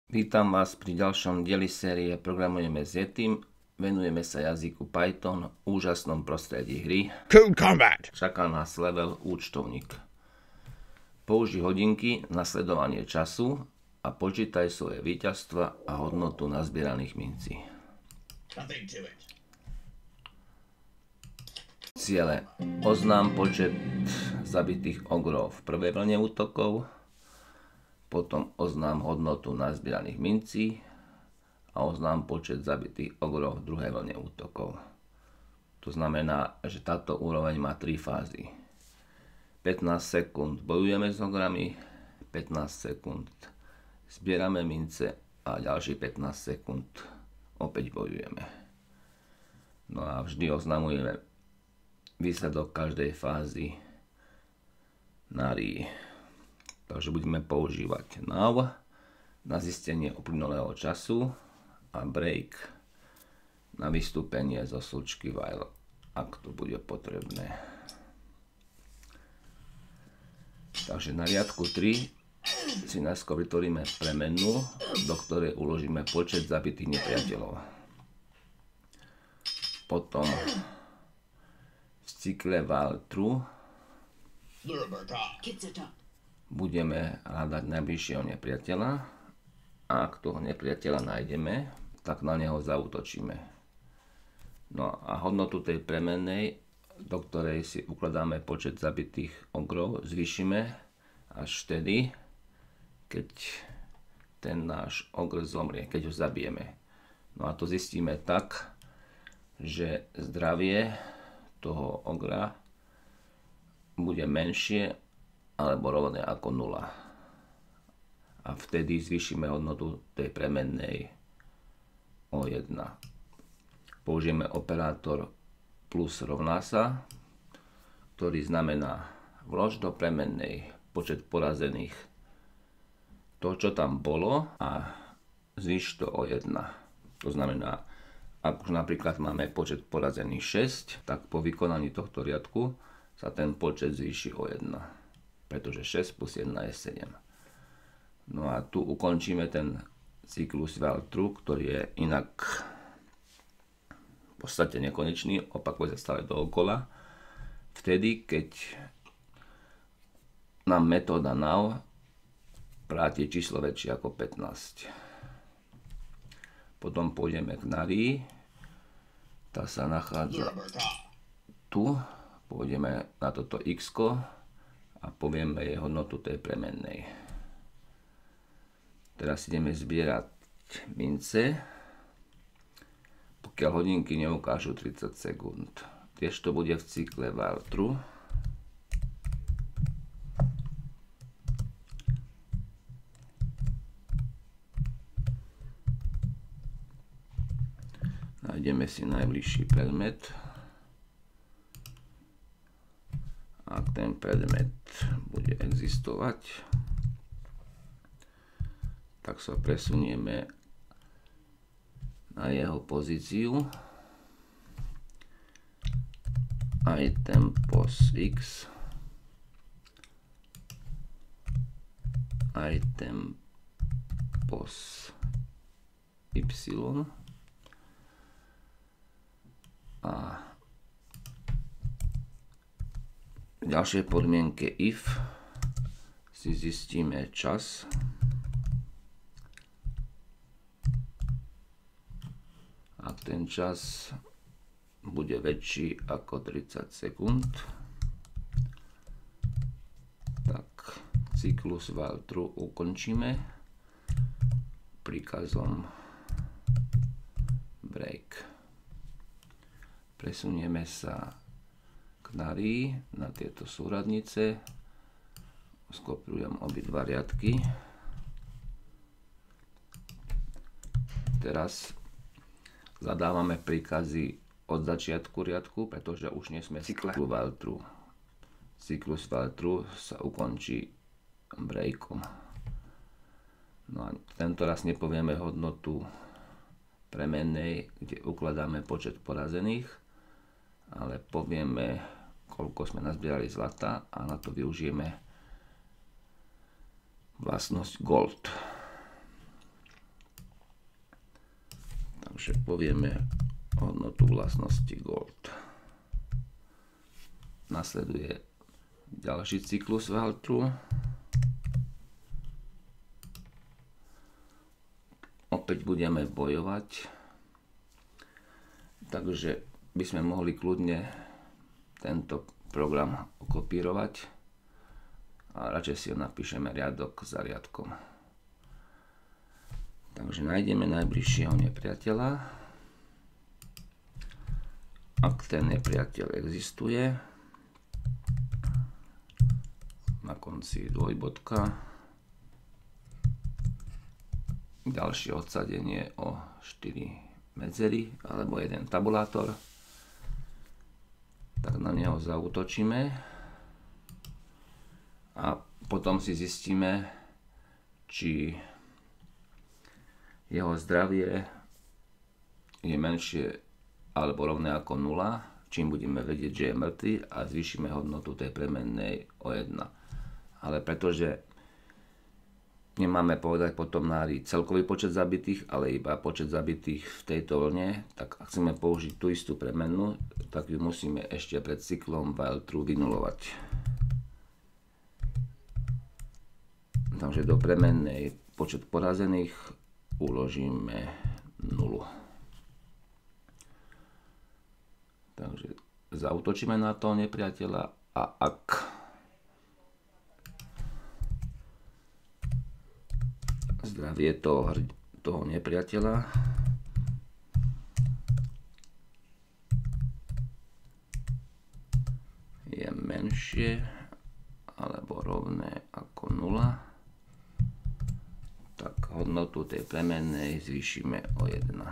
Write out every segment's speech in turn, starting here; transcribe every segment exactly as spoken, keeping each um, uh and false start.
Vítam vás pri ďalšom dieli série Programujeme s Yetim. Venujeme sa jazyku Python, úžasnom prostredí hry. Cool Combat. Čaká nás level účtovník. Použij hodinky na sledovanie času a počítaj svoje víťazstva a hodnotu nazbieraných mincí. Ciele. Oznám počet zabitých ogrov v prvej vlne útokov, potom oznám hodnotu nazbieraných mincí a oznám počet zabitých ogrov v druhej vlne útokov. To znamená, že táto úroveň má tri fázy. pätnásť sekúnd bojujeme s ogrami, pätnásť sekúnd zbierame mince a ďalší pätnásť sekúnd opäť bojujeme. No a vždy oznamujeme výsledok každej fázy na er í. Takže budeme používať now na zistenie uplynulého času a break na vystúpenie zo slučky while, ak to bude potrebné. Takže na riadku tri si najskôr vytvoríme premenu, do ktorej uložíme počet zabitých nepriateľov. Potom v cykle while true budeme hľadať najbližšieho nepriateľa a ak toho nepriateľa nájdeme, tak na neho zaútočíme. No a hodnotu tej premennej, do ktorej si ukladáme počet zabitých ogrov, zvýšime až vtedy, keď ten náš ogr zomrie, keď ho zabijeme. No a to zistíme tak, že zdravie toho ogra bude menšie alebo rovné ako nula. A vtedy zvýšime hodnotu tej premennej o jeden. Použijeme operátor plus rovná sa, ktorý znamená vlož do premennej počet porazených to, čo tam bolo, a zvýš to o jeden. To znamená, ak už napríklad máme počet porazených šesť, tak po vykonaní tohto riadku sa ten počet zvýši o jeden. Pretože šesť plus jeden je sedem. No a tu ukončíme ten cyklus while true, ktorý je inak v podstate nekonečný, opakuje sa stále dookola. Vtedy, keď nám metóda now vráti číslo väčšie ako pätnásť. Potom pôjdeme k er í. Tá sa nachádza tu. Pôjdeme na toto x-ko a povieme jej hodnotu tej premennej. Teraz ideme zbierať mince, pokiaľ hodinky neukážu tridsať sekúnd. Tiež to bude v cykle while true. Nájdeme si najbližší predmet. Ak ten predmet bude existovať, tak sa presunieme na jeho pozíciu. Item pos x, item pos y a v ďalšej podmienke if si zistíme čas. Ak ten čas bude väčší ako tridsať sekúnd, tak cyklus while true ukončíme príkazom break. Presunieme sa na er í, na tieto súradnice, skopírujem obidva riadky. Teraz zadávame príkazy od začiatku riadku, pretože už nie sme v cykle while true. Cyklus while true sa ukončí breakom. No a tento raz nepovieme hodnotu premennej, kde ukladáme počet porazených, ale povieme, koľko sme nazbierali zlata, a na to využijeme vlastnosť gold. Takže povieme hodnotu vlastnosti gold. Nasleduje ďalší cyklus Waltru. Opäť budeme bojovať. Takže by sme mohli kľudne tento program okopírovať a radšej si ho napíšeme riadok za riadkom. Takže nájdeme najbližšieho nepriateľa. Ak ten nepriateľ existuje, na konci dvojbodka, ďalšie odsadenie o štyri medzery alebo jeden tabulátor, tak na neho zaútočíme a potom si zistíme, či jeho zdravie je menšie alebo rovné ako nula, čím budeme vedieť, že je mŕtvy, a zvýšime hodnotu tej premennej o jeden. Ale pretože nemáme povedať potom na hry celkový počet zabitých, ale iba počet zabitých v tejto vlne, tak ak chceme použiť tú istú premennú, tak ju musíme ešte pred cyklom Waltru vynulovať. Takže do premennej počet porazených uložíme nulu. Takže zaútočíme na toho nepriateľa a ak zdravie toho, toho nepriateľa je menšie alebo rovné ako nula, tak hodnotu tej premennej zvýšime o jeden.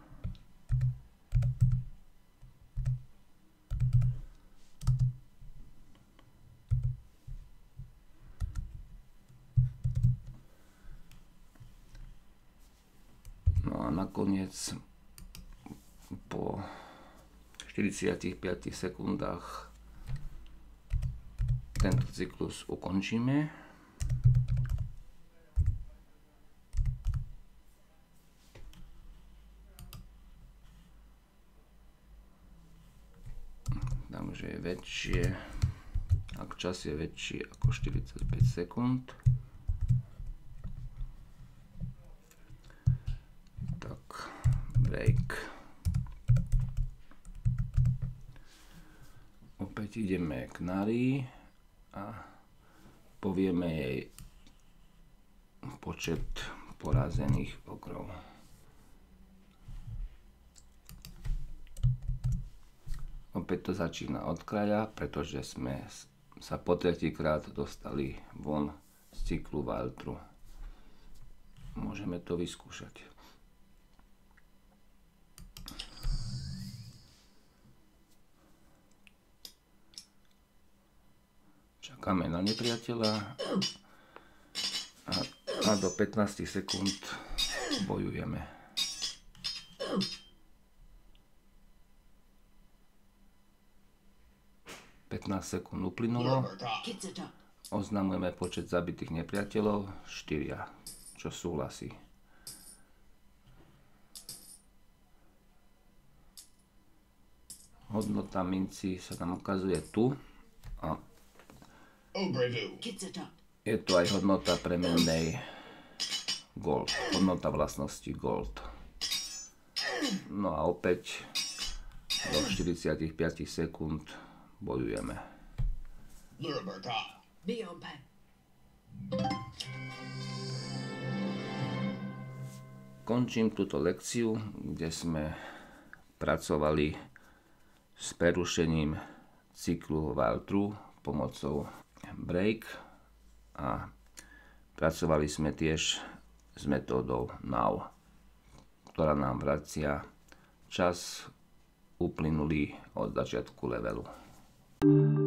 No a nakoniec po štyridsiatich piatich sekundách tento cyklus ukončíme. Takže je väčšie, ak čas je väčší ako štyridsaťpäť sekúnd, tak break. Opäť ideme k nari a povieme jej počet porazených okrov. Opäť to začína od kraja, pretože sme sa po tretíkrát dostali von z cyklu Waltru. Môžeme to vyskúšať. Čakáme na nepriateľa a, a do pätnásť sekúnd bojujeme. pätnásť sekúnd uplynulo. Oznamujeme počet zabitých nepriateľov štyri, čo súhlasí. Hodnota minci sa nám ukazuje tu a je tu aj hodnota premennej gold, hodnota vlastnosti gold. No a opäť do štyridsiatich piatich sekúnd bojujeme. Končím túto lekciu, kde sme pracovali s prerušením cyklu Waltru pomocou break a pracovali sme tiež s metódou now, ktorá nám vracia čas uplynulý od začiatku levelu.